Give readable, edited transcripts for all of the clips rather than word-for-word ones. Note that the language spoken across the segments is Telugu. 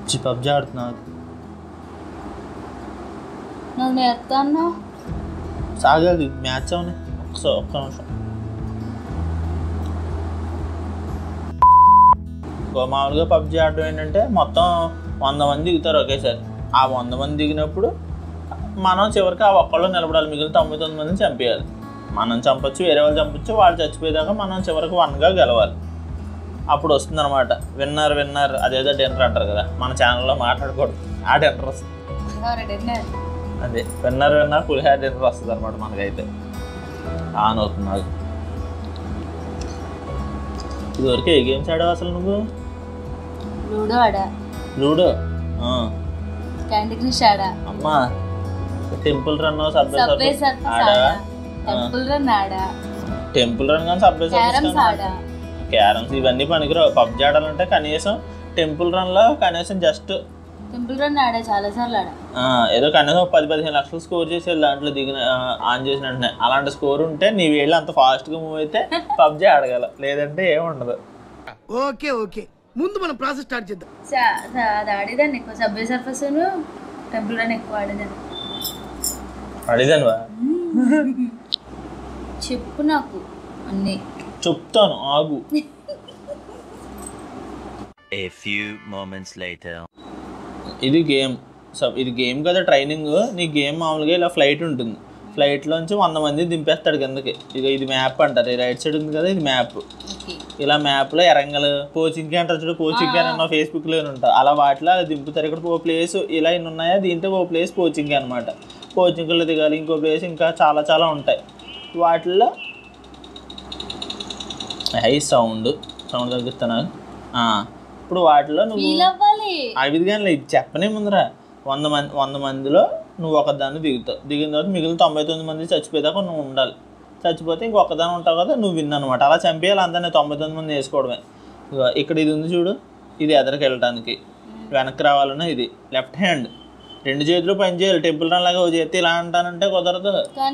పబ్జి ఆడుతున్నావు సాగాలి మ్యాచ్ అవునే ఒక్క నిమిషం. మామూలుగా పబ్జి ఆడడం ఏంటంటే మొత్తం 100 మంది దిగుతారు ఒకేసారి. ఆ 100 మంది దిగినప్పుడు మనం చివరికి ఆ ఒక్కళ్ళు నిలబడాలి, మిగిలిన 99 మందిని చంపేయాలి. మనం చంపొచ్చు, వేరే వాళ్ళు చంపొచ్చు, వాళ్ళు చచ్చిపోయేదాకా మనం చివరికి 1గా గెలవాలి. అప్పుడు వస్తుంది అనమాట విన్నర్. అదేదో డిన్నర్ అంటారు కదా, మన ఛానల్లో మాట్లాడకూడదు, ఆ డిన్నర్ వస్తుంది. అదే విన్నర్ పులిహార డిన్నర్ వస్తుంది అనమాట మనకైతే. ఆన్ అవుతుంది నాకు. ఇదివరకు ఏ గేమ్స్ ఆడావు అసలు నువ్వు? లూడో ఆడా. లూడో, క్యాండీ క్రష్ ఆడా. అమ్మా టెంపుల్ రన్, సబ్వే సర్ఫర్స్ ఆడా. టెంపుల్ రన్ ఆడా. టెంపుల్ రన్ కానీ సబ్వే క్యారమ్స్ ఆడా. క్యారమ్స్ ఇవన్నీ పనికిరావు. పబ్జి ఆడాలంటే కనీసం టెంపుల్ రన్లో కనీసం జస్ట్ టెంపుల్ రన్ ఆడా, చాలా సార్లు ఆడా. ఏదో కనీసం 10-15 లక్షలు స్కోర్ చేసేది దాంట్లో దిగిన ఆన్ చేసిన వెంటనే. అలాంటి స్కోర్ ఉంటే నీ వేళ్ళు అంత ఫాస్ట్గా మూవ్ అయితే పబ్జి ఆడగల, లేదంటే ఏముండదు. ఓకే ఓకే, ముందు మనం ప్రాసెస్ స్టార్ట్ చేద్దాం. అది ఆడేదాన్ని ఎక్కువ, సబ్వే సర్ఫర్స్ టెంపుల్ రన్ ఎక్కువ ఆడేదాన్ని. ఆడేదానివా? చెప్పు నాకు అన్నీ. చెప్తాను ఆగు. A few moments later. ఇది గేమ్ కదా, ట్రైనింగ్. నీ గేమ్ మామూలుగా ఇలా ఫ్లైట్ ఉంటుంది, ఫ్లైట్లోంచి 100 మంది దింపేస్తాడు కిందకి. ఇక ఇది మ్యాప్ అంటారు, ఈ రైట్ సైడ్ ఉంది కదా ఇది మ్యాప్. ఇలా మ్యాప్లో ఎరంగలు కోచింగ్కి అంటారు చూడు, కోచింగ్ అని అన్న ఫేస్బుక్లో ఉంటారు, అలా వాటిలో అలా దింపుతారు. ఇక్కడ ఓ ప్లేస్ ఇలా ఇన్ని ఉన్నాయా, దీంట్లో ఓ ప్లేస్ కోచింగ్ అనమాట. కోచింగ్లో దిగాలి, ఇంకో ప్లేస్ ఇంకా చాలా ఉంటాయి. వాటిల్లో సౌండ్ తగ్గిస్తాను. ఇప్పుడు వాటిలో నువ్వు అవి కానీ చెప్పనే ముందరా 100 మందిలో నువ్వు ఒకదాన్ని దిగుతావు. దిగిన తర్వాత మిగిలిన 99 మంది చచ్చిపోయేదాకా నువ్వు ఉండాలి. చచ్చిపోతే ఇంకొకదాన్ని ఉంటావు కదా, నువ్వు విన్ అనమాట. అలా చంపేయాలి అందరినీ, 99 మంది వేసుకోవడమే. ఇక్కడ ఇది ఉంది చూడు, ఇది ఎదరికి వెళ్ళటానికి. వెనక్కి రావాలన్నా ఇది లెఫ్ట్ హ్యాండ్, 2 చేతులు పని చేయాలి. టెంపుల్ రన్ లాగా చేతి ఇలా అంటానంటే కుదరదు.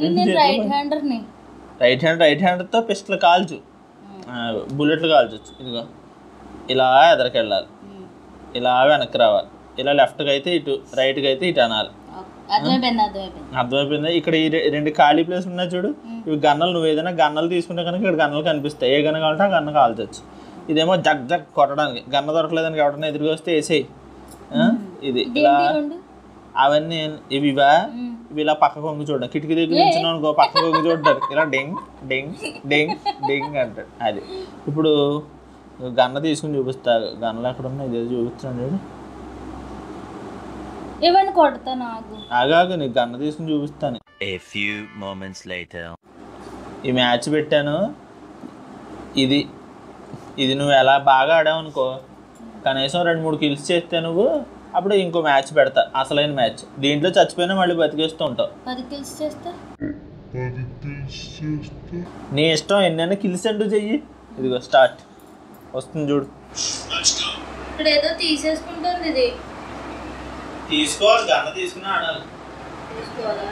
రైట్ హ్యాండ్తో పిస్టల్ కాల్చు, బుల్లెట్లు కాల్చొచ్చు. ఇదిగో ఇలా ఎదరికి వెళ్ళాలి, ఇలా వెనక్కి రావాలి. ఇలా లెఫ్ట్కి అయితే ఇటు, రైట్కి అయితే ఇటు అనాలి. అర్థమైపోయిందా? ఇక్కడ ఈ 2 ఖాళీ ప్లేస్ ఉన్నాయి చూడు, ఇవి గన్నలు. నువ్వు ఏదైనా గన్నలు తీసుకుంటే కనుక ఇక్కడ గన్నలు కనిపిస్తాయి. ఏ గన్న కావాలంటే ఆ గన్న కాల్చొచ్చు. ఇదేమో జగ్ కొట్టడానికి. గన్న దొరకలేదని ఎవడన్నా ఎదురుగా వస్తే వేసేయి. ఇది ఇలా అవన్నీ ఇవివా, ఇవి ఇలా పక్క కొంగి చూడ, కిటికీ దగ్గర నుంచి అనుకో పక్క కొంగి చూడ్డారు, ఇలా డెంగ్ డెంగ్ డెంగ్ డెంగ్ అంటాడు. అది ఇప్పుడు గన్న తీసుకుని చూపిస్తా. గన్నలు ఎక్కడ ఉన్నా ఇదే చూపిస్తున్నాడు. ఆగాగు, నీకు గన్న తీసుకుని చూపిస్తాను. A few moments later. ఈ మ్యాచ్ పెట్టాను. ఇది నువ్వు ఎలా బాగా ఆడావు అనుకో, కనీసం 2-3 కిల్స్ చేస్తే నువ్వు అప్పుడు ఇంకో మ్యాచ్ పెడతా, అసలైన మ్యాచ్. దీంట్లో చచ్చిపోయినా మళ్ళీ బతికేస్తూ ఉంటావు. 10 కిల్స్ చేస్తా, నీ ఇష్టం. ఎన్నైనా కిల్స్ అంటూ చెయ్యి. ఇదిగో స్టార్ట్ వస్తుంది చూడు. ఇక్కడ ఏదో తీసేసుకుంటుంది. ఇది తీసుకోవాలి, గన్న తీసుకుని ఆడాలి. తీసుకోవాలా?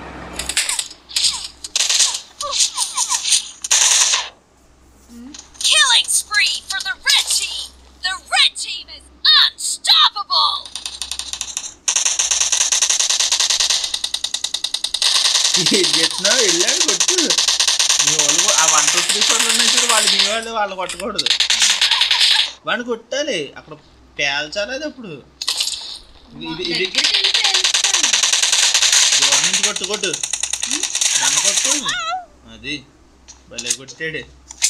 Killing spree for the red team. The red team is unstoppable. చేస్తున్నావు వెళ్ళాడు కొట్టు. మీ వాళ్ళు ఆ 1, 2, 3, 4 ఉన్నాయి చూడు, వాళ్ళు మీ వాళ్ళు కొట్టకూడదు, వాడిని కొట్టాలి. అక్కడ పేల్చాలి. అది అప్పుడు ఇది దూరం నుంచి కొట్టు నన్ను కొట్టు. అది భలే కొట్టాడు.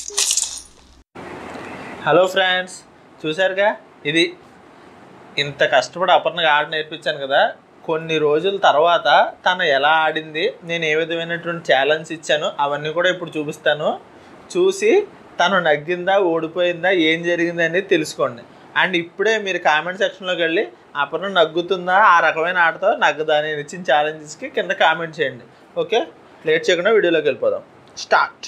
హలో ఫ్రెండ్స్, చూసారుగా, ఇది ఇంత కష్టపడి అపర్ణగా ఆట నేర్పించాను కదా. కొన్ని రోజుల తర్వాత తను ఎలా ఆడింది, నేను ఏ విధమైనటువంటి ఛాలెంజ్ ఇచ్చాను, అవన్నీ కూడా ఇప్పుడు చూపిస్తాను. చూసి తను నగ్గిందా, ఓడిపోయిందా, ఏం జరిగింది అనేది తెలుసుకోండి. అండ్ ఇప్పుడే మీరు కామెంట్ సెక్షన్లోకి వెళ్ళి అపర్ణ నగ్గుతుందా, ఆ రకమైన ఆటతో నగ్గదా నేను ఇచ్చిన ఛాలెంజెస్కి కింద కామెంట్ చేయండి. ఓకే, లేట్ చేయకుండా వీడియోలోకి వెళ్ళిపోదాం. స్టార్ట్.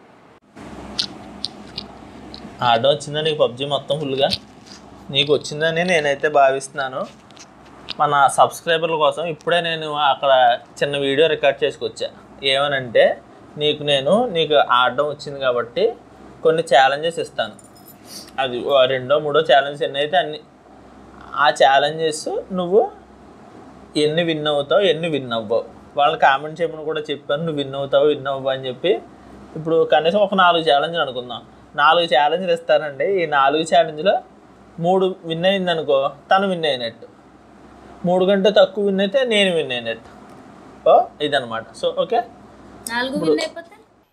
ఆడడం వచ్చిందా నీకు పబ్జి మొత్తం ఫుల్గా? నీకు వచ్చిందని నేనైతే భావిస్తున్నాను. మన సబ్స్క్రైబర్ల కోసం ఇప్పుడే నేను అక్కడ చిన్న వీడియో రికార్డ్ చేసుకొచ్చా. ఏమనంటే నీకు ఆడడం వచ్చింది కాబట్టి కొన్ని ఛాలెంజెస్ ఇస్తాను. అది 2, 3 ఛాలెంజెస్ ఎన్ని అయితే అన్ని ఆ ఛాలెంజెస్ నువ్వు ఎన్ని విన్ అవుతావు ఎన్ని విన్ అవ్వవు వాళ్ళని కామెంట్ చేయమని కూడా చెప్పాను. నువ్వు విన్ అవుతావు విన్ అవ్వవు అని చెప్పి. ఇప్పుడు కనీసం ఒక 4 ఛాలెంజ్లు అనుకుందాం. 4 ఛాలెంజ్లు ఇస్తానండి. ఈ 4 ఛాలెంజ్లో 3 విన్ అయింది అనుకో తను విన్ అయినట్టు, 3 కంటే తక్కువ విన్ అయితే నేను విన్ అయినట్టు. ఓ ఇదనమాట. సో ఓకే 4 విన్ అయిపోతే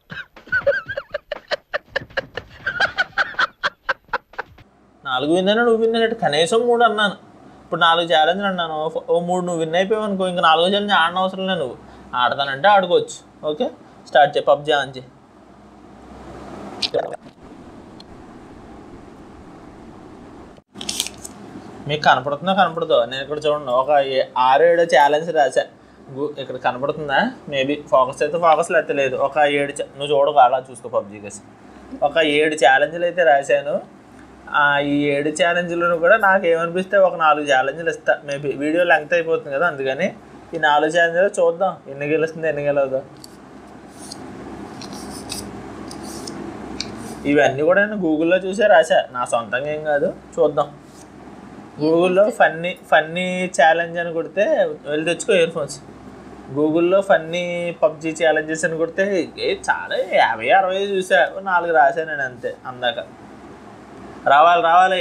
4 విన్ అయినా నువ్వు విన్ అయినట్టు. కనీసం 3 అన్నాను. ఇప్పుడు 4 ఛాలెంజ్లు అన్నాను. ఓ 3 నువ్వు విన్ అయిపోయావు అనుకో, ఇంకా 4 ఛాలెంజ్ ఆడన అవసరం లేదు. నువ్వు ఆడతానంటే ఆడుకోవచ్చు. ఓకే స్టార్ట్ చేయి. పబ్జీ ఆన్ చేయి. మీకు కనపడుతుందో నేను ఇక్కడ చూడండి ఒక 6-7 ఛాలెంజ్ రాశా. ఇక్కడ కనపడుతుందా? మేబీ ఫోకస్ అయితే ఫోకస్ లేకపోతే లేదు. ఒక 7 నువ్వు చూడకు, అలా చూసుకో పబ్జీ కేసు. ఒక 7 ఛాలెంజ్లు అయితే రాశాను. ఈ 7 ఛాలెంజ్లను కూడా నాకు ఏమనిపిస్తే ఒక 4 ఛాలెంజ్లు ఇస్తా. మేబీ వీడియో లెంగ్త్ అయిపోతుంది కదా, అందుకని ఈ 4 ఛాలెంజ్లు చూద్దాం ఎన్ని గెలుస్తుంది ఎన్ని గెలవదు. ఇవన్నీ కూడా నేను గూగుల్లో చూసే రాశా, నా సొంతంగా ఏం కాదు. చూద్దాం. గూగుల్లో ఫన్నీ ఛాలెంజ్ అని కొడితే వెళ్ళి తెచ్చుకో ఇయర్ ఫోన్స్. గూగుల్లో ఫన్నీ పబ్జీ ఛాలెంజెస్ అని కొడితే చాలా 50-60 చూసా. 4 రాశాను నేను అంతే. అందాక రావాలి.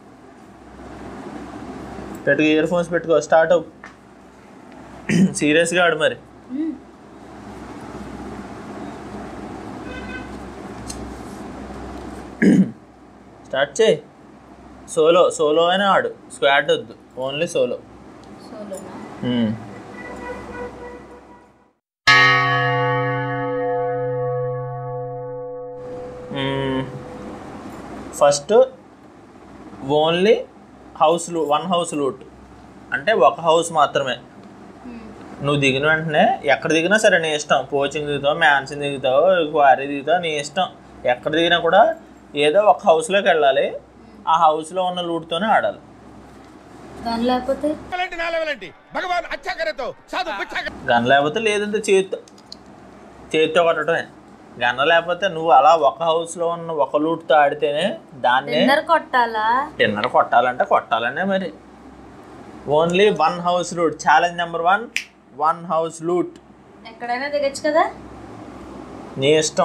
పెట్టుకో ఇయర్ ఫోన్స్ పెట్టుకో. స్టార్ట్ అవు. సీరియస్గా ఆడు మరి. స్టార్ట్ చేయి. సోలో అయినా ఆడు, స్క్వాడ్ వద్దు, only solo. First only one house loot, అంటే ఒక హౌస్ మాత్రమే. నువ్వు దిగిన వెంటనే ఎక్కడ దిగినా సరే నీ ఇష్టం. పోచింగ్ దిగుతావు, మ్యాన్షన్ దిగుతావు, క్వారీ దిగుతావు, నీ ఇష్టం. ఎక్కడ దిగినా కూడా ఏదో ఒక హౌస్లోకి వెళ్ళాలి. ఆ హౌస్లో ఉన్న లూట్తోనే ఆడాలి. గన్ లేకపోతే లేదంటే చేతితో కొట్టడమే. గన్ లేకపోతే నువ్వు అలా ఒక హౌస్లో ఉన్న ఒక లూట్తో ఆడితేనే దాన్ని డిన్నర్ కొట్టాలనే మరి. Only 1 house loot. Challenge number 1 house loot. ఎక్కడైనా దిగచ్చు కదా, నీ ఇష్టం.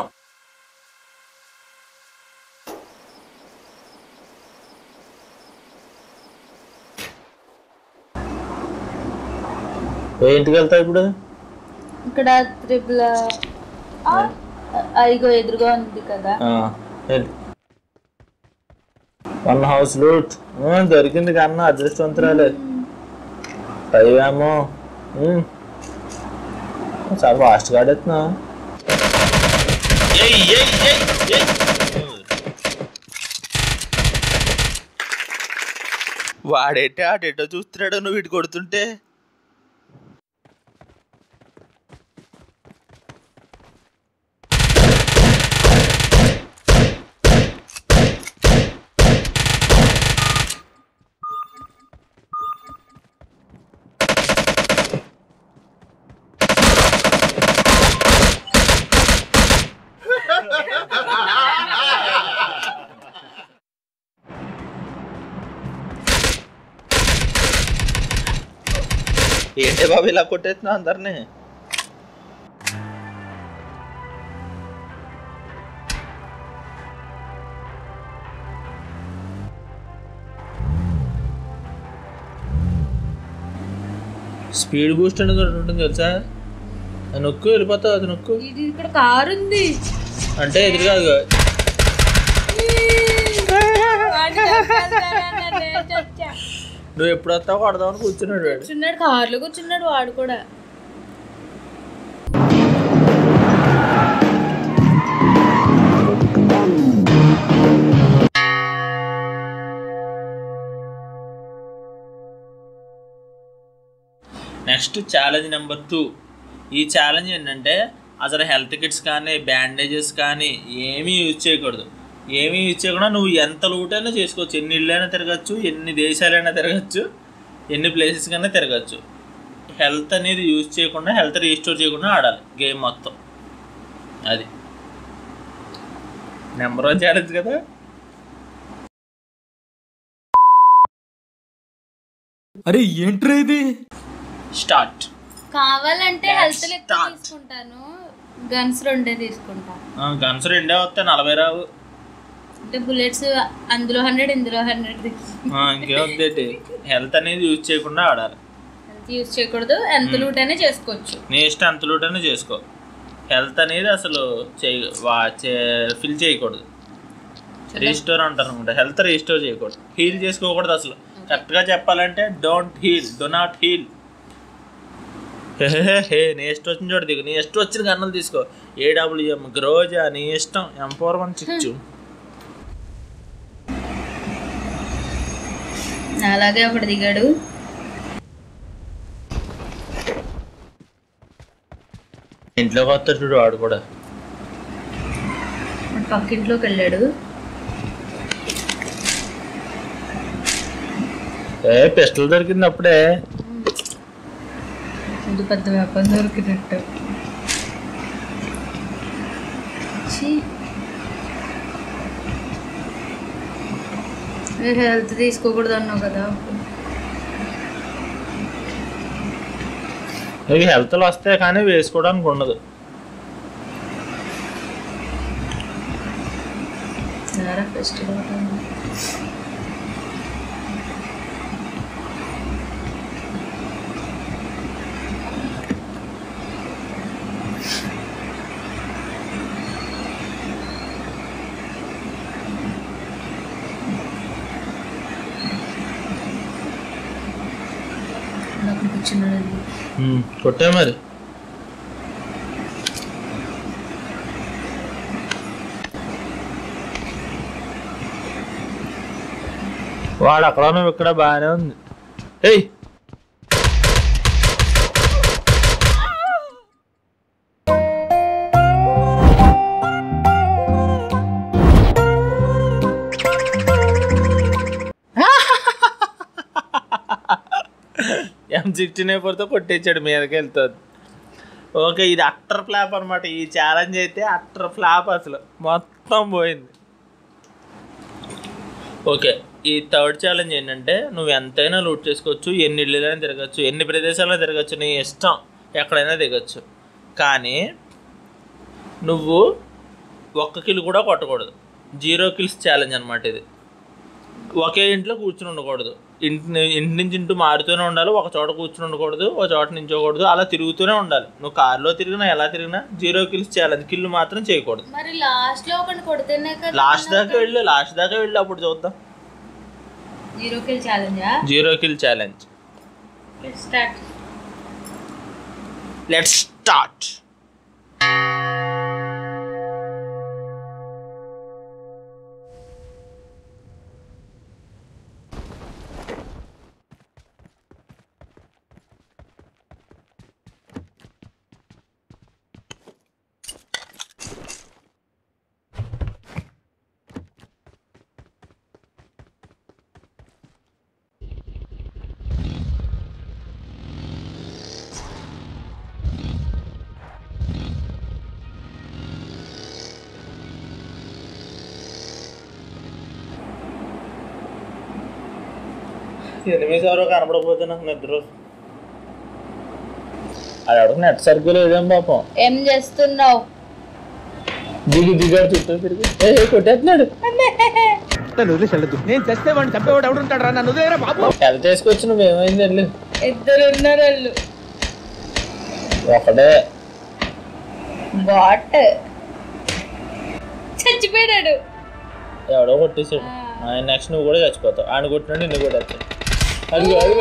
ఏ ఇంటికి వెళ్తావు ఇప్పుడు? ఇక్కడ త్రిపుల అదిగో ఎదురుగా ఉంది కదా. 1 హౌస్ లూట్ దొరికింది కన్నా అదృష్టవంతురాలే. అయ్యామో చాలా ఫాస్ట్గా ఆడేస్తున్నా. వాడేటే ఆడేటో చూస్తున్నాడు నువ్వు ఇటు కొడుతుంటే. ఏంటే బాబు ఇలా కొట్టేస్తున్నా అందరినీ? స్పీడ్ బూస్ట్ అనేది ఉంటుంది తెలుసా? నొక్కు వెళ్ళిపోతావు. అది నొక్కు. ఇక్కడ కారు ఉంది అంటే ఎదురుగా నువ్వు ఎప్పుడు వస్తావు కొడదామని కూర్చున్నాడు. కార్లో కూర్చున్నాడు వాడు కూడా. Next challenge number 2. ఈ ఛాలెంజ్ ఏంటంటే అసలు హెల్త్ కిట్స్ కానీ బ్యాండేజెస్ కానీ ఏమీ యూజ్ చేయకూడదు. ఏమీ యూజ్ చేయకుండా నువ్వు ఎంత లూటైనా చేసుకోవచ్చు. ఎన్ని ఇళ్ళైనా తిరగచ్చు, ఎన్ని దేశాలైనా తిరగచ్చు, ఎన్ని ప్లేసెస్ కన్నా తిరగచ్చు. హెల్త్ అనేది యూజ్ చేయకుండా, హెల్త్ రీస్టోర్ చేయకుండా ఆడాలి గేమ్ మొత్తం. అది నెంబర్ 1 ఛాలెంజ్ కదా. అరే ఏంట్రా ఇది? స్టార్ట్. కావాలంటే Let's హెల్త్ ఎక్కువ start. తీసుకుంటాను, గన్స్ 2 తీసుకుంటా. గన్స్ 2 వస్తాయి, 40 రావు. అంటే బుల్లెట్స్ అందులో 100 ఇందులో 100 ఇంకేముంది, హెల్త్ అనేది యూజ్ చేయకుండా ఆడాలి. హెల్త్ యూజ్ చేయకూడదు, ఎంత లూట్ అయినా చేసుకోవచ్చు. నీ ఇష్టం ఎంత లూటనే చేసుకో. హెల్త్ అనేది అసలు ఫిల్ చేయకూడదు. రీస్టోర్ అంటారు అనమాట. హెల్త్ రీస్టోర్ చేయకూడదు, హీల్ చేసుకోకూడదు అసలు. కరెక్ట్గా చెప్పాలంటే don't heal, do not heal. Hey నీ ఇష్టం వచ్చిన చోట దిగు, నీ ఇష్టం వచ్చిన గన్నులు తీసుకో. AWM గ్రోజా నీ ఇష్టం, M41 చిచ్చు. అలాగే ఒకటి దిగాడు. ఇంట్లోకి వస్తాడు చూడు వాడు కూడా. పక్కింట్లోకి వెళ్ళాడు. పిస్టల్ దొరికింది అప్పుడే. ఇది పెద్ద వ్యాపారం దొరికినట్టు. హెల్త్ తీసుకోకూడదు అన్నావు కదా. ఇవి హెల్త్లు వస్తాయి కానీ వేసుకోవడానికి ఉండదు. ఫెస్టివల్ కూర్చున్నాడు. కొట్టే మరి. వాడు అక్కడ నువ్వు ఇక్కడ బాగానే ఉంది. ఏయ్ M16 అయిపోతే కొట్టేచ్చాడు, మీదకి వెళ్తుంది. ఓకే, ఇది అట్టర్ ఫ్లాప్ అనమాట. ఈ ఛాలెంజ్ అయితే అట్టర్ ఫ్లాప్, అసలు మొత్తం పోయింది. ఓకే, ఈ థర్డ్ ఛాలెంజ్ ఏంటంటే నువ్వు ఎంతైనా లూట్ చేసుకోవచ్చు, ఎన్ని ఇళ్ళైనా తిరగచ్చు, ఎన్ని ప్రదేశాల్లో తిరగచ్చు, నీ ఇష్టం, ఎక్కడైనా దిగచ్చు. కానీ నువ్వు 1 కిల్ కూడా కొట్టకూడదు. 0 కిల్స్ ఛాలెంజ్ అనమాట ఇది. ఒకే ఇంట్లో కూర్చుని ఉండకూడదు, ఇంటి నుంచి ఇంటూ మారుతూనే ఉండాలి. ఒక చోట కూర్చుని ఉండకూడదు, ఒక చోట నించోకూడదు, అలా తిరుగుతూనే ఉండాలి. నువ్వు కారులో తిరిగినా ఎలా తిరిగినా 0 కిల్స్ ఛాలెంజ్. కిల్లు మాత్రం చేయకూడదు. మరి లాస్ట్ లో ఒకటి కొడితేనే కదా. లాస్ట్ దాకా వెళ్ళు అప్పుడు చూద్దాం. 0 కిల్ ఛాలెంజా? 0 కిల్ ఛాలెంజ్. Let's start. ఎనిమిది ఎవరో కనపడకపోతే నాకు నిద్ర. అది ఎవరికి నెట్ సర్కిల్ లేదేం పాపం. ఏం చేస్తున్నావు? దిగాడు చుట్టూ తిరిగి కొట్టేస్తున్నాడు. నేను చస్తే వాడిని చంపేవాడు ఎవడుంటాడు రా, నన్ను వదిలేరా బాబు. హెల్త్ చేసుకొచ్చి నువ్వేమైంది వెళ్ళి. 2 ఉన్నారు వాళ్ళు. ఒకటే బాట్ చచ్చిపోయాడు. ఎవడో కొట్టేసాడు. ఆయన నెక్స్ట్ నువ్వు కూడా చచ్చిపోతావు. ఆయన కొట్టినాడు, నిన్ను కూడా వచ్చాడు. అదిగో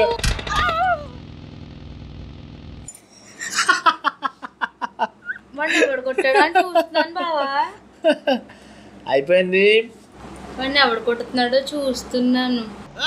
వాడిని ఎవడు కొట్టాడు అని చూస్తున్నాను బావా. అయిపోయింది. వాడిని ఎవడు కొట్టుతున్నాడో చూస్తున్నాను.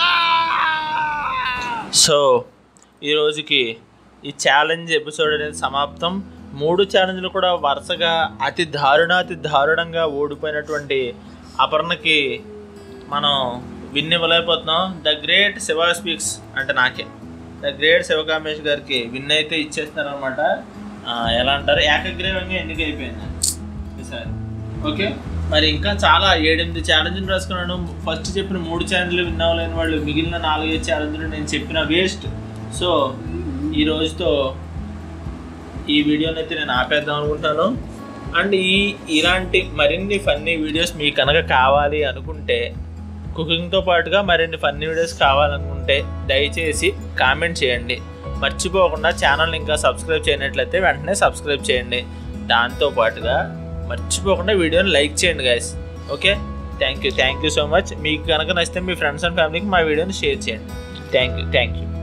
సో ఈరోజుకి ఈ ఛాలెంజ్ ఎపిసోడ్ అనేది సమాప్తం. 3 ఛాలెంజ్లు కూడా వరుసగా అతి దారుణంగా ఓడిపోయినటువంటి అపర్ణకి మనం విన్ ఇవ్వలేకపోతున్నాం. ద గ్రేట్ శివ స్పీక్స్ అంటే నాకే, ద గ్రేట్ శివకామేష్ గారికి విన్ అయితే ఇచ్చేస్తున్నారనమాట. ఎలా అంటారు, ఏకగ్రీవంగా ఎన్నిక అయిపోయింది ఈసారి. ఓకే, మరి ఇంకా చాలా 7-8 ఛాలెంజ్లు రాసుకున్నాను. ఫస్ట్ చెప్పిన 3 ఛాలెంజ్లు విన్ అవ్వలేని వాళ్ళు మిగిలిన 4-5 ఛాలెంజ్లు నేను చెప్పిన వేస్ట్. సో ఈ రోజుతో ఈ వీడియోని అయితే నేను ఆపేద్దాం అనుకుంటాను. అండ్ ఇలాంటి మరిన్ని ఫన్నీ వీడియోస్ మీకు కనుక కావాలి అనుకుంటే, కుకింగ్తో పాటుగా మరిన్ని ఫన్నీ వీడియోస్ కావాలనుకుంటే దయచేసి కామెంట్ చేయండి. మర్చిపోకుండా ఛానల్ని ఇంకా సబ్స్క్రైబ్ చేయనట్లయితే వెంటనే సబ్స్క్రైబ్ చేయండి. దాంతోపాటుగా మర్చిపోకుండా వీడియోని లైక్ చేయండి guys. Okay, thank you so much. మీకు కనుక నచ్చితే మీ ఫ్రెండ్స్ అండ్ ఫ్యామిలీకి మా వీడియోని షేర్ చేయండి. Thank you.